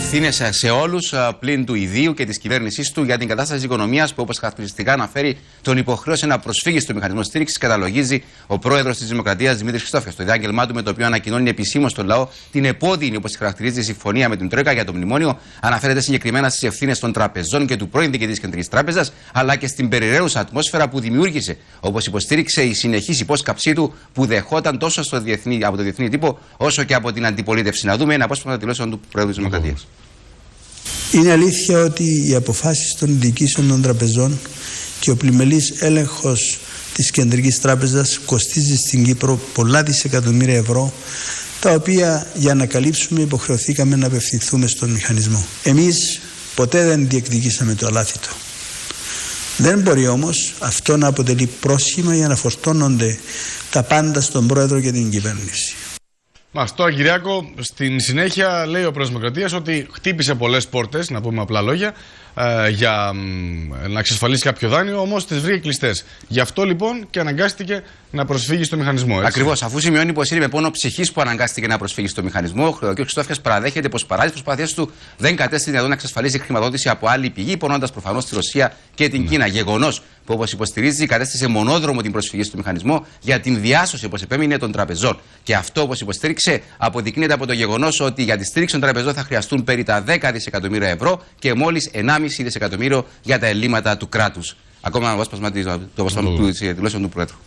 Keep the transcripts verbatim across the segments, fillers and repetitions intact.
ευθύνες σε όλους πλην του ιδίου και της κυβέρνησής του για την κατάσταση της οικονομίας που, όπως χαρακτηριστικά αναφέρει, τον υποχρέωσε να προσφύγει στο μηχανισμό στήριξης, καταλογίζει ο πρόεδρος της Δημοκρατίας Δημήτρης Χριστόφιας. Το διάγγελμά του, με το οποίο ανακοινώνει επισήμως στον λαό την επώδυνη, όπως χαρακτηρίζει, η συμφωνία με την Τρόικα για το μνημόνιο, αναφέρεται συγκεκριμένα στις ευθύνες των τραπεζών και του πρώην διοικητή της Κεντρικής Τράπεζας, αλλά και στην περιραίουσα ατμόσφαιρα που δημιούργησε, όπως υποστήριξε, η συνεχής υπόσκαψή του που δεχόταν τόσο στο διεθνή, από το διεθνή τύπο όσο και από την αντιπολίτευση. Να δούμε ένα απόσπασμα δηλώσεων του Πρόεδρου της Δημοκρατίας. Είναι αλήθεια ότι οι αποφάσεις των διοικήσεων των τραπεζών και ο πλημελής έλεγχος της Κεντρικής Τράπεζας κοστίζει στην Κύπρο πολλά δισεκατομμύρια ευρώ, τα οποία για να καλύψουμε υποχρεωθήκαμε να απευθυνθούμε στον μηχανισμό. Εμείς ποτέ δεν διεκδικήσαμε το αλάθητο. Δεν μπορεί όμως αυτό να αποτελεί πρόσχημα για να φορτώνονται τα πάντα στον Πρόεδρο και την κυβέρνηση. Μας τώρα, Κυριάκο, στην συνέχεια λέει ο Πρόεδρος Δημοκρατίας ότι χτύπησε πολλές πόρτες, να πούμε απλά λόγια, ε, για ε, να εξασφαλίσει κάποιο δάνειο, όμως τις βρήκε κλειστές. Γι' αυτό λοιπόν και αναγκάστηκε να προσφύγει στο μηχανισμό. Ακριβώς, αφού σημειώνει πως είναι με πόνο ψυχής που αναγκάστηκε να προσφύγει στο μηχανισμό, ο κ. Χριστόφιας παραδέχεται πως παρά τις προσπάθειες του δεν κατέστη δυνατόν να εξασφαλίσει χρηματοδότηση από άλλη πηγή, υπονοώντας προφανώς τη Ρωσία και την Κίνα. Γεγονός που, όπως υποστηρίζει, κατέστησε μονόδρομο την προσφυγή στο μηχανισμό για την διάσωση, όπως επέμεινε, των τραπεζών. Και αυτό, όπως υποστήριξε, αποδεικνύεται από το γεγονός ότι για τη στήριξη των τραπεζών θα χρειαστούν περί τα δέκα δισεκατομμύρια ευρώ και μόλις ενάμιση δισεκατομμύριο για τα ελλείμματα του κράτους. Ακόμα ένα απόσπασμα της δηλώσεων του Πρόεδρου.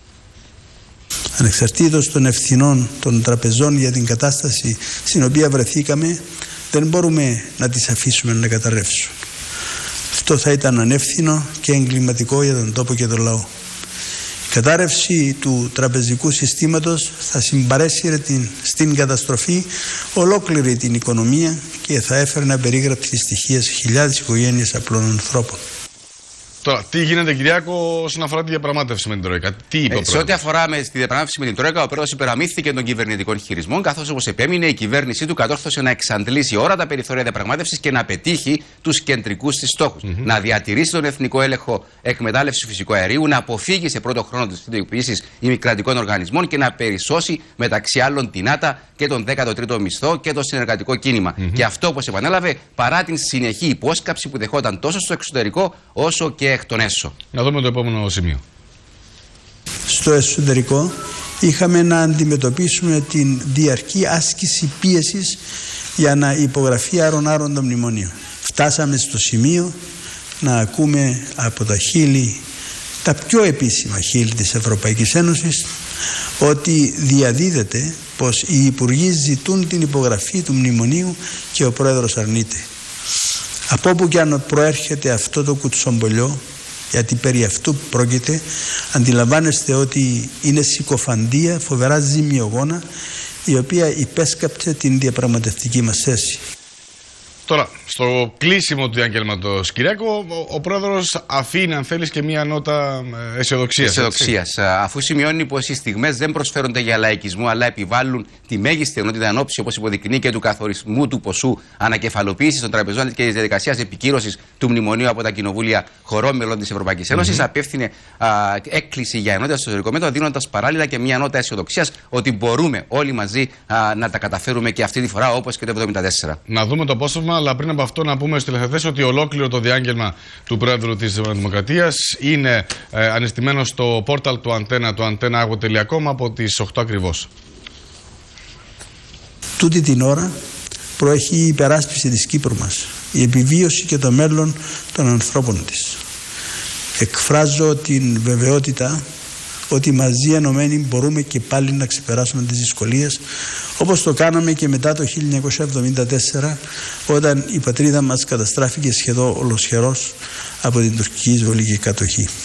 Ανεξαρτήτως των ευθυνών των τραπεζών για την κατάσταση στην οποία βρεθήκαμε, δεν μπορούμε να τις αφήσουμε να καταρρεύσουν. Αυτό θα ήταν ανεύθυνο και εγκληματικό για τον τόπο και τον λαό. Η κατάρρευση του τραπεζικού συστήματος θα συμπαρέσυρε την, στην καταστροφή ολόκληρη την οικονομία και θα έφερνε απερίγραπτη στοιχεία σε χιλιάδες οικογένειες απλών ανθρώπων. Τώρα, τι γίνεται, Κυριάκο, όσον αφορά τη διαπραγμάτευση με την Τρόικα? Τι είπε ο ε, σε ό,τι αφορά με τη διαπραγμάτευση με την Τρόικα, ο Πρόεδρος υπεραμήθηκε των κυβερνητικών χειρισμών, καθώς, όπως επέμεινε, η κυβέρνησή του κατόρθωσε να εξαντλήσει όλα τα περιθώρια διαπραγμάτευσης και να πετύχει τους κεντρικούς της στόχους. Mm-hmm. Να διατηρήσει τον εθνικό έλεγχο εκμετάλλευση φυσικού αερίου, να αποφύγει σε πρώτο χρόνο τις ιδιωτικοποιήσεις ημικρατικών οργανισμών και να περισσώσει μεταξύ άλλων την ΆΤΑ και τον δέκατο τρίτο μισθό και το συνεργατικό κίνημα. Mm-hmm. Και αυτό, όπως επανέλαβε, παρά την συνεχή υπόσκαψη που δεχόταν τόσο στο εξωτερικό όσο και εκ των έσω. Να δούμε το επόμενο σημείο. Στο εσωτερικό είχαμε να αντιμετωπίσουμε την διαρκή άσκηση πίεσης για να υπογραφεί άρον-άρον το μνημόνιο. Φτάσαμε στο σημείο να ακούμε από τα χείλη, τα πιο επίσημα χείλη της Ευρωπαϊκής Ένωσης, ότι διαδίδεται πως οι υπουργοί ζητούν την υπογραφή του μνημονίου και ο πρόεδρος αρνείται. Από όπου και αν προέρχεται αυτό το κουτσομπολιό, γιατί περί αυτού πρόκειται, αντιλαμβάνεστε ότι είναι συκοφαντία, φοβερά ζημιογόνα, η οποία υπέσκαπτε την διαπραγματευτική μας θέση. Τώρα, στο κλείσιμο του διαγγέλματος, Κυριάκο, ο, ο πρόεδρος αφήνει, αν θέλεις, και μία νότα αισιοδοξίας. Αισιοδοξίας. Αφού σημειώνει πως οι στιγμές δεν προσφέρονται για λαϊκισμό, αλλά επιβάλλουν τη μέγιστη ενότητα εν ώψη, όπως υποδεικνύει, και του καθορισμού του ποσού ανακεφαλοποίησης των τραπεζών και της διαδικασίας επικύρωσης του μνημονίου από τα κοινοβούλια χωρών μελών της Ευρωπαϊκής Ένωσης, mm-hmm. απέφθινε α, έκκληση για ενότητα στο εσωτερικό μέτωπο, δίνοντας παράλληλα και μία νότα αισιοδοξίας ότι μπορούμε όλοι μαζί α, να τα καταφέρουμε και αυτή τη φορά, όπως και το εβδομήντα τέσσερα. Να δούμε το απόσπασμα. Αλλά πριν από αυτό, να πούμε στους τηλεθεατές ότι ολόκληρο το διάγγελμα του Πρόεδρου της Δημοκρατίας είναι ε, ανιστημένο στο πόρταλ του Αντένα, του antenaagro τελεία com, από τις οκτώ ακριβώς. Τούτη την ώρα προέχει η υπεράσπιση της Κύπρου μας, η επιβίωση και το μέλλον των ανθρώπων της. Εκφράζω την βεβαιότητα ότι μαζί ενωμένοι μπορούμε και πάλι να ξεπεράσουμε τις δυσκολίες, όπως το κάναμε και μετά το χίλια εννιακόσια εβδομήντα τέσσερα, όταν η πατρίδα μας καταστράφηκε σχεδόν ολοσχερός από την τουρκική εισβολή και κατοχή.